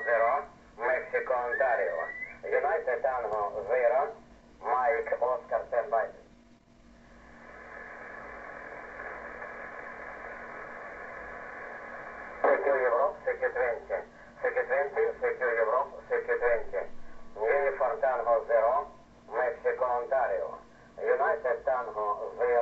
0, Mexico, Ontario. United Tango 0, Mike, Oscar, standby. Secure Europe, CQ20. CQ20, Secure Europe, CQ20. Uniform Tango 0, Mexico, Ontario. United Tango 0.